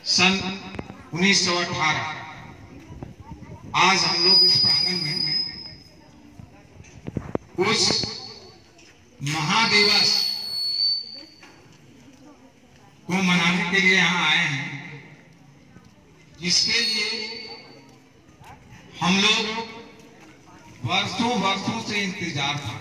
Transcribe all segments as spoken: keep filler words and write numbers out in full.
सन उन्नीस सौ अठारह आज हम लोग इस प्रांगण में उस महादिवस को मनाने के लिए यहाँ आए हैं, जिसके लिए हम लोग वर्षों वर्षों से इंतजार था।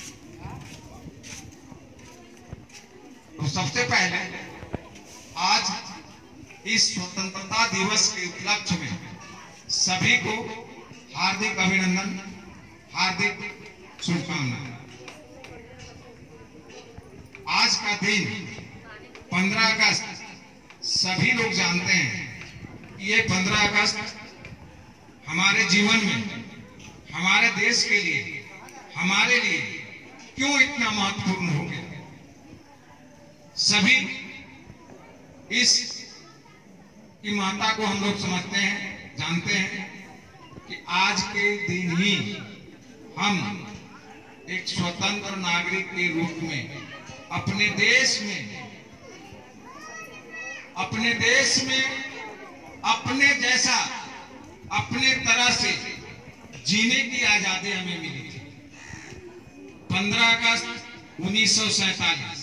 तो सबसे पहले आज इस स्वतंत्रता दिवस के उपलक्ष्य में सभी को हार्दिक अभिनंदन, हार्दिक शुभकामनाएं। आज का दिन पंद्रह अगस्त, सभी लोग जानते हैं कि ये पंद्रह अगस्त हमारे जीवन में, हमारे देश के लिए, हमारे लिए क्यों इतना महत्वपूर्ण हो गया। सभी इस की माता को हम लोग समझते हैं, जानते हैं कि आज के दिन ही हम एक स्वतंत्र नागरिक के रूप में अपने देश में अपने देश में अपने जैसा, अपने तरह से जीने की आजादी हमें मिली थी। पंद्रह अगस्त उन्नीस सौ सैतालीस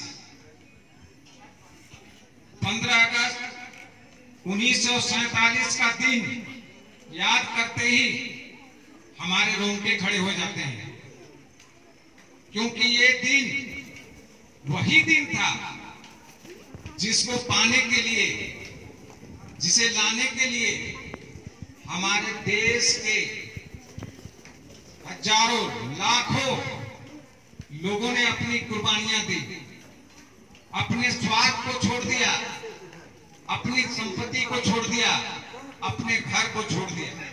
पंद्रह अगस्त उन्नीस सौ सैतालीस का दिन याद करते ही हमारे रोंगटे खड़े हो जाते हैं, क्योंकि ये दिन वही दिन था जिसको पाने के लिए, जिसे लाने के लिए हमारे देश के हजारों लाखों लोगों ने अपनी कुर्बानियां दी, अपने स्वार्थ को छोड़ दिया, अपनी संपत्ति को छोड़ दिया, अपने घर को छोड़ दिया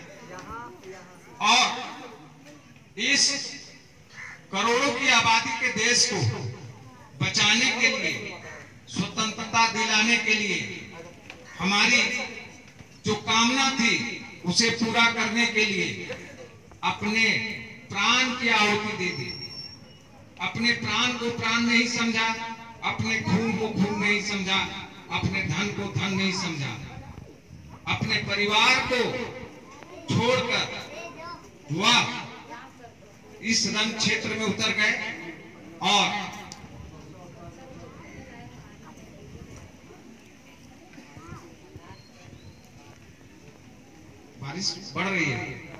और इस करोड़ों की आबादी के देश को बचाने के लिए, स्वतंत्रता दिलाने के लिए हमारी जो कामना थी उसे पूरा करने के लिए अपने प्राण की आहुति दे दी। अपने प्राण को प्राण नहीं समझा, अपने खून को खून नहीं समझा, अपने धन को धन नहीं समझा, अपने परिवार को छोड़कर वह इस रण क्षेत्र में उतर गए और बारिश बढ़ रही है।